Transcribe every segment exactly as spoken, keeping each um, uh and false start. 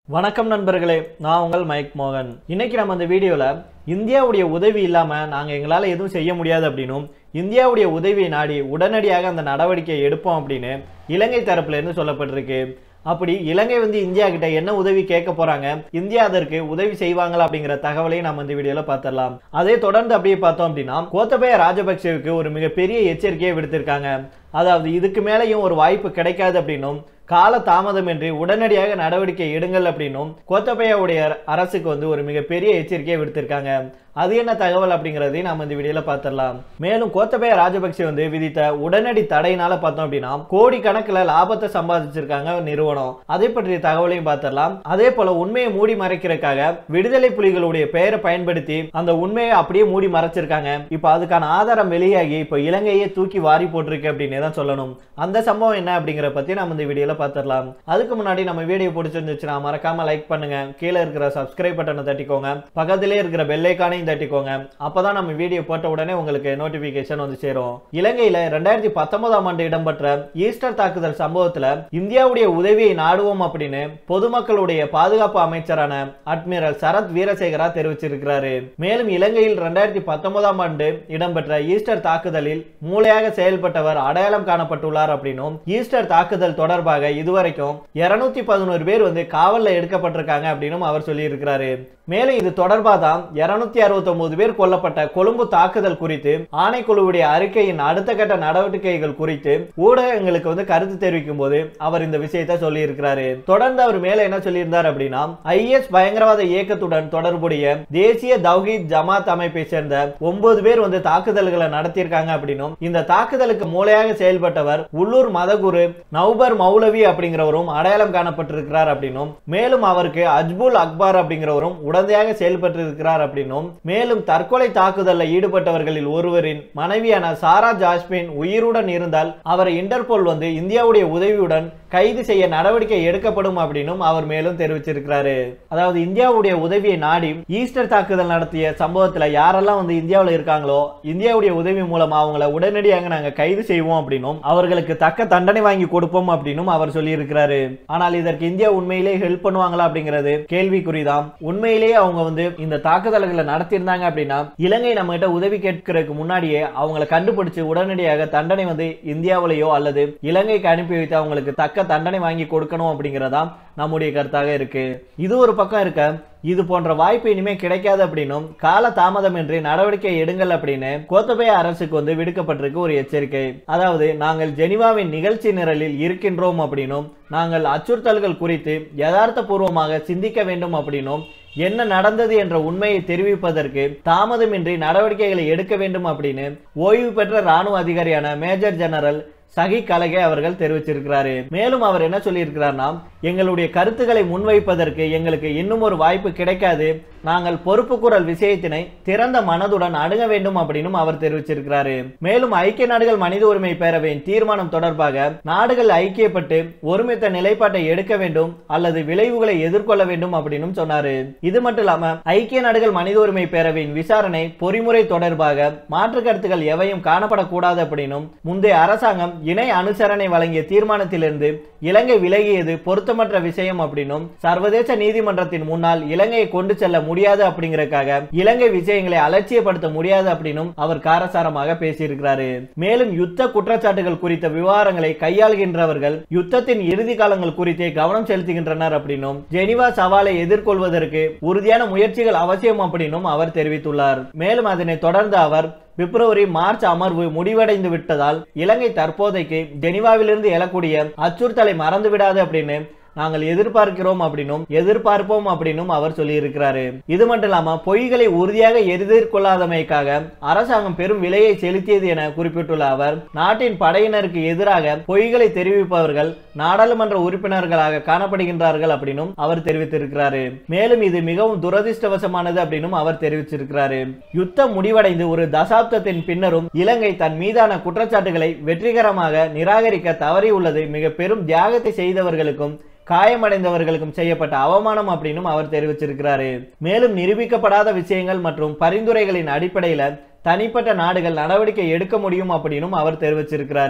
வணக்கம் நண்பர்களே, நான் உங்கள் மைக் மோகன். இன்னைக்கு நம்ம இந்த வீடியோல இந்தியாவுடைய உதவி இல்லாம நாங்க எங்களால எதுவும் செய்ய முடியாது அப்படின்னும் இந்தியாவுடைய உதவியை நாடி உடனடியாக அந்த நடவடிக்கையை எடுப்போம் அப்படின்னு இலங்கை தரப்புல இருந்து சொல்லப்பட்டிருக்கு. அப்படி இலங்கை வந்து இந்தியா கிட்ட என்ன உதவி கேட்க போறாங்க, இந்தியா அதற்கு உதவி செய்வாங்களா அப்படிங்கிற தகவலையும் நம்ம இந்த வீடியோல பார்த்திடலாம். அதே தொடர்ந்து அப்படியே பார்த்தோம் அப்படின்னா கோத்தபய ராஜபக்சேவுக்கு ஒரு மிகப்பெரிய எச்சரிக்கையை விடுத்திருக்காங்க. அதாவது இதுக்கு மேலேயும் ஒரு வாய்ப்பு கிடைக்காது அப்படின்னும் கால தாமதமின்றி உடனடியாக நடவடிக்கை எடுங்கள் அப்படின்னும் கோத்தபயாவுடைய அரசுக்கு வந்து ஒரு மிகப்பெரிய எச்சரிக்கையை விடுத்திருக்காங்க. அது என்ன தகவல் அப்படிங்கறதையும் நாம இந்த வீடியோல பார்த்திடலாம். மேலும் கோத்தபய ராஜபக்சே வந்து விதித்த உடனடி தடையினால பார்த்தோம் அப்படின்னா கோடி கணக்குல லாபத்தை சம்பாதிச்சிருக்காங்க நிறுவனம். அதை பற்றிய தகவலையும் பார்த்திடலாம். அதே போல உண்மையை மூடி மறைக்கிறதுக்காக விடுதலை புலிகளுடைய பெயரை பயன்படுத்தி அந்த உண்மையை அப்படியே மூடி மறைச்சிருக்காங்க. இப்ப அதுக்கான ஆதாரம் வெளியாகி இப்ப இலங்கையே தூக்கி வாரி போட்டிருக்கு அப்படின்னு தான் சொல்லணும். அந்த சம்பவம் என்ன அப்படிங்கிற பத்தி நம்ம இந்த வீடியோல பார்த்திடலாம். அதுக்கு முன்னாடி நம்ம வீடியோ பிடிச்சிருந்துச்சுன்னா மறக்காம லைக் பண்ணுங்க, கீழே இருக்கிற சப்ஸ்கிரைப் பட்டனை தட்டிக்கோங்க, பக்கத்திலே இருக்கிற பெல் ஐகானை தட்டிக்கோங்க. அப்பதான் நம்ம வீடியோ போட்ட உடனே உங்களுக்கு நோட்டிபிகேஷன் வந்து சேரும். இலங்கையில இரண்டாயிரத்தி பத்தொன்பதாம் ஆண்டு இடம்பெற்ற ஈஸ்டர் தாக்குதல் சம்பவத்துல இந்தியாவுடைய உதவியை நாடுவோம் அப்படின்னு பொதுமக்களுடைய பாதுகாப்பு அமைச்சரான அட்மிரல் சரத் வீரசேகரா தெரிவிச்சிருக்கிறாரு. மேலும் இலங்கையில் இரண்டாயிரத்தி பத்தொன்பதாம் ஆண்டு இடம்பெற்ற ஈஸ்டர் தாக்குதலில் மூளையாக செயல்பட்டவர் அடையாளம் காணப்பட்டுள்ளார் அப்படின்னும் ஈஸ்டர் தாக்குதல் தொடர்பாக இதுவரைக்கும் இருநூத்தி பதினோரு பேர் வந்து காவல்ல எடுக்கப்பட்டிருக்காங்க அப்படின்னு அவர் சொல்லி இருக்கிறாரு. மேலும் இது தொடர்பாக தான் இருநூத்தி அறுபத்தி ஒன்பது பேர் கொல்லப்பட்ட கொழும்பு தாக்குதல் குறித்து ஆணைக்குழுவுடைய அறிக்கையின் அடுத்த கட்ட நடவடிக்கைகள் குறித்து ஊடகங்களுக்கு வந்து கருத்து தெரிவிக்கும் போது அவர் இந்த விஷயத்தை சொல்லி இருக்கிறாரு. தொடர்ந்து அவர் மேல என்ன சொல்லியிருந்தார் அப்படின்னா ஐஎஸ் பயங்கரவாத இயக்கத்துடன் தொடர்புடைய தேசிய தௌஹீத் ஜமாத் அமைப்பை சேர்ந்த ஒன்பது பேர் வந்து தாக்குதல்களை நடத்தியிருக்காங்க அப்படின்னும் இந்த தாக்குதலுக்கு மூளையாக செயல்பட்டவர் உள்ளூர் மதகுரு நௌபர் மௌலவி அப்படிங்கிறவரும் அடையாளம் காணப்பட்டிருக்கிறார் அப்படின்னும் மேலும் அவருக்கு அஜ்புல் அக்பார் அப்படிங்கிறவரும் உடந்தையாக செயல்பட்டு இருக்கிறார் அப்படின்னும் மேலும் தற்கொலை தாக்குதலில் ஈடுபட்டவர்களில் ஒருவரின் மனைவியான சாரா ஜாஸ்மின் உயிருடன் இருந்தால் அவரை இன்டர்போல் வந்து இந்தியாவுடைய உதவியுடன் கைது செய்ய நடவடிக்கை எடுக்கப்படும் அப்படின்னும் அவர் மேலும் தெரிவிச்சிருக்கிறாரு. அதாவது இந்தியாவுடைய உதவியை நாடி ஈஸ்டர் தாக்குதல் நடத்திய சம்பவத்துல யாரெல்லாம் வந்து இந்தியாவில் இருக்காங்களோ இந்தியாவுடைய உதவி மூலமா அவங்களை உடனடியாக நாங்க கைது செய்வோம் அப்படின்னும் அவர்களுக்கு தக்க தண்டனை வாங்கி கொடுப்போம் அப்படின்னும் அவர் சொல்லி இருக்கிறாரு. ஆனால் இதற்கு இந்தியா உண்மையிலேயே ஹெல்ப் பண்ணுவாங்களா அப்படிங்கிறது கேள்விக்குறிதான். உண்மையிலேயே அவங்க வந்து இந்த தாக்குதல்களை நடத்தியிருந்தாங்க அப்படின்னா இலங்கை நம்ம கிட்ட உதவி கேட்கறதுக்கு முன்னாடியே அவங்களை கண்டுபிடிச்சு உடனடியாக தண்டனை வந்து இந்தியாவிலேயோ அல்லது இலங்கைக்கு அனுப்பி வைத்து அவங்களுக்கு தக்க தண்டனை வாங்கி கொடுக்கணும் அப்படிங்கறதா நம்முடைய கருத்தாக இருக்கு. இது ஒரு பக்கம் இருக்க இது போன்ற வாய்ப்பு இனிமே கிடைக்காது அப்படின்னும் கால தாமதமின்றி நடவடிக்கை எடுங்கள் அப்படின்னு கோத்தபய அரசுக்கு வந்து விடுக்கப்பட்டிருக்கு ஒரு எச்சரிக்கை. அதாவது நாங்கள் ஜெனீவாவின் நிகழ்ச்சி நிரலில் இருக்கின்றோம் அப்படின்னும் நாங்கள் அச்சுறுத்தல்கள் குறித்து யதார்த்த பூர்வமாக சிந்திக்க வேண்டும் அப்படின்னும் என்ன நடந்தது என்ற உண்மையை தெரிவிப்பதற்கு தாமதமின்றி நடவடிக்கைகளை எடுக்க வேண்டும் அப்படின்னு ஓய்வு பெற்ற ராணுவ அதிகாரியான மேஜர் ஜெனரல் சகி கலகே அவர்கள் தெரிவிச்சிருக்கிறாரு. மேலும் அவர் என்ன சொல்லி இருக்கிறார்னா எங்களுடைய கருத்துக்களை முன்வைப்பதற்கு எங்களுக்கு இன்னும் ஒரு வாய்ப்பு கிடைக்காது, நாங்கள் பொறுப்பு குரல் விஷயத்தினை திறந்த மனதுடன் அணுக வேண்டும் அப்படின்னு அவர் தெரிவிச்சிருக்கிறாரு. மேலும் ஐக்கிய நாடுகள் மனித உரிமை பேரவையின் தீர்மானம் தொடர்பாக நாடுகள் ஐக்கியப்பட்டு ஒருமித்த நிலைப்பாட்டை எடுக்க வேண்டும் அல்லது விளைவுகளை எதிர்கொள்ள வேண்டும் அப்படின்னு சொன்னாரு. இது மட்டும் இல்லாம ஐக்கிய நாடுகள் மனித உரிமை பேரவையின் விசாரணை பொறிமுறை தொடர்பாக மாற்று கருத்துக்கள் எவையும் காணப்படக்கூடாது அப்படின்னும் முந்தைய அரசாங்கம் இணை அனுசரணை வழங்கிய தீர்மானத்திலிருந்து இலங்கை விலகியது பொருத்தமற்ற விஷயம் அப்படின்னும் சர்வதேச நீதிமன்றத்தின் முன்னால் இலங்கையை கொண்டு செல்ல முடியாது அப்படிங்கறதுக்காக இலங்கை விஷயங்களை அலட்சியப்படுத்த முடியாது அப்படின்னும் அவர் காரசாரமாக பேசியிருக்கிறாரு. மேலும் யுத்த குற்றச்சாட்டுகள் குறித்த விவகாரங்களை கையாளுகின்றவர்கள் யுத்தத்தின் இறுதி காலங்கள் குறித்தே கவனம் செலுத்துகின்றனர் அப்படின்னும் ஜெனீவா சவாலை எதிர்கொள்வதற்கு உறுதியான முயற்சிகள் அவசியம் அப்படின்னும் அவர் தெரிவித்துள்ளார். மேலும் அதனை தொடர்ந்து அவர் பிப்ரவரி மார்ச் அமர்வு முடிவடைந்து விட்டதால் இலங்கை தற்போதைக்கு ஜெனீவாவிலிருந்து எழக்கூடிய அச்சுறுத்தலை மறந்துவிடாது அப்படின்னு நாங்கள் எதிர்பார்க்கிறோம் அப்படின்னும் எதிர்பார்ப்போம் அப்படின்னும் அவர் சொல்லி இருக்கிறாரு. இது மட்டும் இல்லாம பொய்களை உறுதியாக எதிர்கொள்ளாதமைக்காக அரசாங்கம் பெரும் விலையை செலுத்தியது என குறிப்பிட்டுள்ள அவர் நாட்டின் படையினருக்கு எதிராக பொய்களை தெரிவிப்பவர்கள் நாடாளுமன்ற உறுப்பினர்களாக காணப்படுகின்றார்கள் அப்படின்னும் அவர் தெரிவித்திருக்கிறாரு. மேலும் இது மிகவும் துரதிருஷ்டவசமானது அப்படின்னும் அவர் தெரிவிச்சிருக்கிறாரு. யுத்தம் முடிவடைந்து ஒரு தசாப்தத்தின் பின்னரும் இலங்கை தன் மீதான குற்றச்சாட்டுகளை வெற்றிகரமாக நிராகரிக்க தவறியுள்ளது மிக பெரும் தியாகத்தை செய்தவர்களுக்கும் காயமடைந்தவர்களுக்கும் செய்யப்பட்ட அவமானம் அப்படின்னும் அவர் தெரிவிச்சிருக்கிறாரு. மேலும் நிரூபிக்கப்படாத விஷயங்கள் மற்றும் பரிந்துரைகளின் அடிப்படையில் தனிப்பட்ட நாடுகள் நடவடிக்கை எடுக்க முடியும் அப்படின்னும் அவர் தெரிவிச்சிருக்கிறாரு.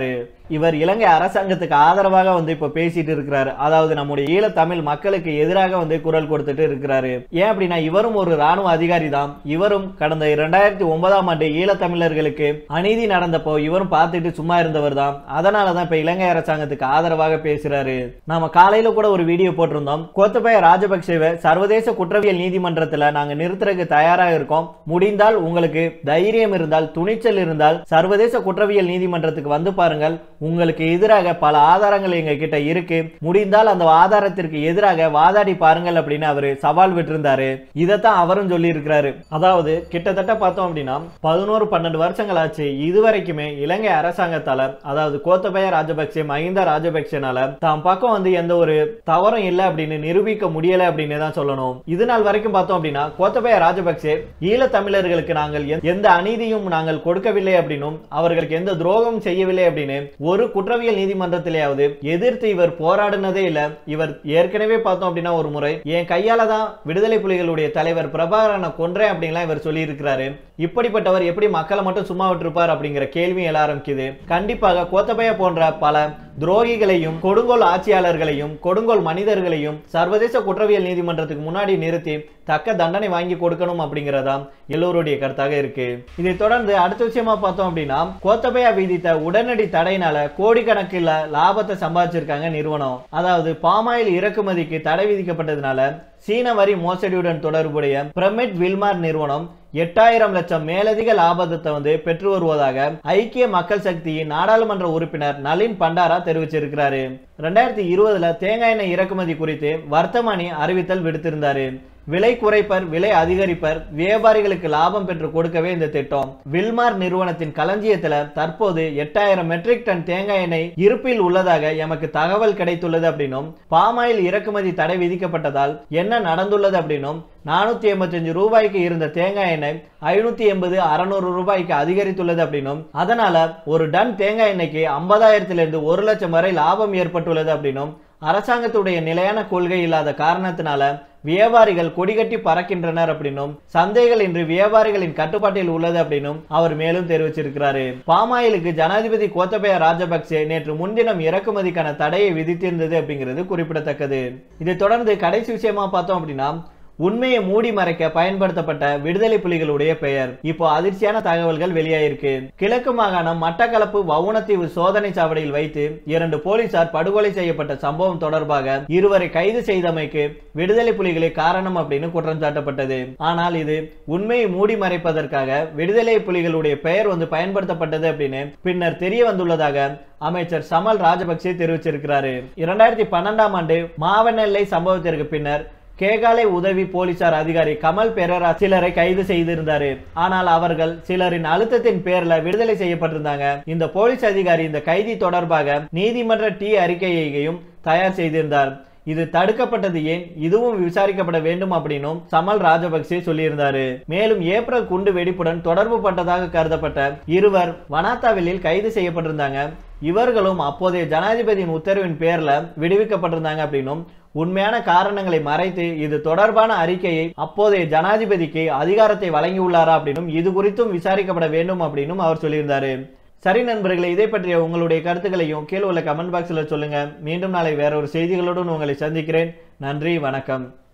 இவர் இலங்கை அரசாங்கத்துக்கு ஆதரவாக வந்து இப்ப பேசிட்டு இருக்கிறாரு. அதாவது நம்முடைய ஈழ தமிழ் மக்களுக்கு எதிராக வந்து குரல் கொடுத்துட்டு இருக்கிறாரு. ஏன் அப்படின்னா இவரும் ஒரு ராணுவ அதிகாரி தான். இவரும் கடந்த இரண்டாயிரத்தி ஒன்பதாம் ஆண்டு ஈழ தமிழர்களுக்கு அநீதி நடந்தப்போ இவரும் பார்த்துட்டு சும்மா இருந்தவர் தான். அதனாலதான் இப்ப இலங்கை அரசாங்கத்துக்கு ஆதரவாக பேசுறாரு. நாம காலையில கூட ஒரு வீடியோ போட்டிருந்தோம். கோத்தபய ராஜபக்சேவை சர்வதேச குற்றவியல் நீதிமன்றத்துல நாங்க நிறுத்துறதுக்கு தயாராக இருக்கோம். முடிந்தால் உங்களுக்கு தைரியம் இருந்தால் துணிச்சல் இருந்தால் சர்வதேச குற்றவியல் நீதிமன்றத்துக்கு வந்து பாருங்கள். உங்களுக்கு எதிராக பல ஆதாரங்கள் எங்க கிட்ட இருக்கு. முடிந்தால் அந்த ஆதாரத்திற்கு எதிராக வாதாடி பாருங்கள் அப்படின்னு அவரு சவால் விட்டிருந்தாரு. இதைத்தான் அவரும் சொல்லி இருக்கிறாரு. அதாவது கிட்டத்தட்ட பார்த்தோம் அப்படின்னா பதினோரு பன்னெண்டு வருஷங்கள் ஆச்சு. இதுவரைக்குமே இலங்கை அரசாங்கத்தால அதாவது கோத்தபய ராஜபக்சே மஹிந்த ராஜபக்சேனால தாம் பக்கம் வந்து எந்த ஒரு தவறும் இல்லை அப்படின்னு நிரூபிக்க முடியல அப்படின்னு தான் சொல்லணும். இது நாள் வரைக்கும் பார்த்தோம் அப்படின்னா கோத்தபய ராஜபக்சே ஈழ தமிழர்களுக்கு நாங்கள் எந்த அநீதியும் நாங்கள் கொடுக்கவில்லை அப்படின்னும் அவர்களுக்கு எந்த துரோகம் செய்யவில்லை அப்படின்னு ஒரு குற்றவியல் நீதிமன்றத்திலேயாவது எதிர்த்து இவர் போராடினதே இல்ல. இவர் ஏற்கனவே பார்த்தோம் அப்படின்னா ஒரு முறை என் கையால தான் விடுதலை புலிகளுடைய தலைவர் பிரபாகரனை கொன்றேன் அப்படின்லாம் இவர் சொல்லி இருக்கிறாரு. இப்படிப்பட்டவர் எப்படி மக்களை மட்டும் சும்மா விட்டுருப்பார் அப்படிங்கிற கேள்வி எழ ஆரம்பிக்குது. கண்டிப்பாக கோத்தபய போன்ற பல துரோகிகளையும் கொடுங்கோல் ஆட்சியாளர்களையும் கொடுங்கோல் மனிதர்களையும் சர்வதேச குற்றவியல் நீதிமன்றத்துக்கு முன்னாடி நிறுத்தி தக்க தண்டனை வாங்கி கொடுக்கணும் அப்படிங்கறதா எல்லோருடைய கருத்தாக இருக்கு. இதை தொடர்ந்து அடுத்த விஷயமா பார்த்தோம் அப்படின்னா கோத்தபயா விதித்த உடனடி தடையினால கோடிக்கணக்கில் லாபத்தை சம்பாதிச்சிருக்காங்க நிறுவனம். அதாவது பாமாயில் இறக்குமதிக்கு தடை விதிக்கப்பட்டதுனால சீன வரி மோசடியுடன் தொடர்புடைய பிரமிட் வில்மார் நிறுவனம் எட்டாயிரம் லட்சம் மேலதிக லாபத்தை வந்து பெற்று வருவதாக ஐக்கிய மக்கள் சக்தியின் நாடாளுமன்ற உறுப்பினர் நளின் பண்டாரா தெரிவிச்சிருக்கிறாரு. ரெண்டாயிரத்தி இருபதுல தேங்காய் எண்ணெய் இறக்குமதி குறித்து வர்த்தமானி அறிவித்தல் விடுத்திருந்தாரு. விலை குறைப்பர் விலை அதிகரிப்பர் வியாபாரிகளுக்கு லாபம் பெற்று கொடுக்கவே இந்த திட்டம். வில்மார் நிறுவனத்தின் களஞ்சியத்துல தற்போது எட்டாயிரம் மெட்ரிக் டன் தேங்காய் எண்ணெய் இருப்பில் உள்ளதாக எமக்கு தகவல் கிடைத்துள்ளது அப்படின்னும் பாமாயில் இறக்குமதி தடை விதிக்கப்பட்டதால் என்ன நடந்துள்ளது அப்படின்னும் நானூத்தி எண்பத்தி அஞ்சு ரூபாய்க்கு இருந்த தேங்காய் எண்ணெய் ஐநூத்தி எண்பது அறுநூறு ரூபாய்க்கு அதிகரித்துள்ளது அப்படின்னும் அதனால ஒரு டன் தேங்காய் எண்ணெய்க்கு ஐம்பதாயிரத்திலிருந்து ஒரு லட்சம் வரை லாபம் ஏற்பட்டுள்ளது அப்படின்னும் அரசாங்கத்துடைய நிலையான கொள்கை இல்லாத காரணத்தினால வியாபாரிகள் கொடிகட்டி பறக்கின்றனர் அப்படின்னும் சந்தைகள் இன்று வியாபாரிகளின் கட்டுப்பாட்டில் உள்ளது அப்படின்னும் அவர் மேலும் தெரிவிச்சிருக்கிறாரு. பாமாயிலுக்கு ஜனாதிபதி கோத்தபய ராஜபக்சே நேற்று முன்தினம் இறக்குமதிக்கான தடையை விதித்திருந்தது அப்படிங்கிறது குறிப்பிடத்தக்கது. இதை தொடர்ந்து கடைசி விஷயமா பார்த்தோம் அப்படின்னா உண்மையை மூடி மறைக்க பயன்படுத்தப்பட்ட விடுதலை புலிகளுடைய பெயர் இப்போ அதிர்ச்சியான தகவல்கள் வெளியாயிருக்கு. கிழக்கு மாகாணம் மட்டக்களப்பு வவுணத்தீவு சோதனை சாவடியில் வைத்து இரண்டு போலீசார் படுகொலை செய்யப்பட்ட சம்பவம் தொடர்பாக இருவரை கைது செய்தமைக்கு விடுதலை புலிகளே காரணம் அப்படின்னு குற்றம் சாட்டப்பட்டது. ஆனால் இது உண்மையை மூடி மறைப்பதற்காக விடுதலை புலிகளுடைய பெயர் வந்து பயன்படுத்தப்பட்டது அப்படின்னு பின்னர் தெரிய வந்துள்ளதாக அமைச்சர் சமல் ராஜபக்சே தெரிவிச்சிருக்கிறாரு. இரண்டாயிரத்தி பன்னெண்டாம் ஆண்டு மாவனெல்லை சம்பவத்திற்கு பின்னர் கேகாலை உதவி போலீசார் அதிகாரி கமல் பெரரா சிலரை கைது செய்திருந்தாரு. ஆனால் அவர்கள் சிலரின் அழுத்தத்தின் பேர்ல விடுதலை செய்யப்பட்டிருந்தாங்க. இந்த போலீஸ் அதிகாரி இந்த கைதி தொடர்பாக நீதிமன்ற டி அறிக்கையையும் தயார் செய்திருந்தார். இது தடுக்கப்பட்டது ஏன், இதுவும் விசாரிக்கப்பட வேண்டும் அப்படின்னும் சமல் ராஜபக்சே சொல்லியிருந்தாரு. மேலும் ஏப்ரல் குண்டு வெடிப்புடன் தொடர்பு பட்டதாக கருதப்பட்ட இருவர் வனாத்தாவிலில் கைது செய்யப்பட்டிருந்தாங்க. இவர்களும் அப்போதைய ஜனாதிபதியின் உத்தரவின் பேர்ல விடுவிக்கப்பட்டிருந்தாங்க அப்படின்னும் உண்மையான காரணங்களை மறைத்து இது தொடர்பான அறிக்கையை அப்போதைய ஜனாதிபதிக்கு அதிகாரத்தை வழங்கியுள்ளாரா அப்படின்னும் இது குறித்தும் விசாரிக்கப்பட வேண்டும் அப்படின்னும் அவர் சொல்லியிருந்தாரு. சரி நண்பர்களே, இதை பற்றிய உங்களுடைய கருத்துக்களையும் கீழே உள்ள கமெண்ட் பாக்ஸ்ல சொல்லுங்க. மீண்டும் நாளை வேற ஒரு செய்திகளுடன் உங்களை சந்திக்கிறேன். நன்றி, வணக்கம்.